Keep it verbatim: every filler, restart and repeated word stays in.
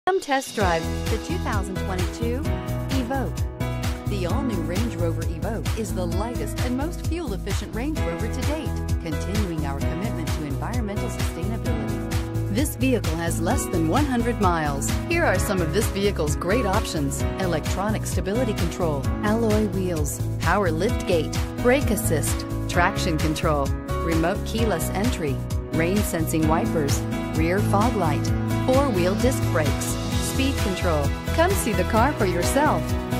Come test drive the two thousand twenty-two Evoque. The all-new Range Rover Evoque is the lightest and most fuel-efficient Range Rover to date, continuing our commitment to environmental sustainability. This vehicle has less than one hundred miles. Here are some of this vehicle's great options: electronic stability control, alloy wheels, power lift gate, brake assist, traction control, remote keyless entry, rain sensing wipers, rear fog light, four-wheel disc brakes, speed control. Come see the car for yourself.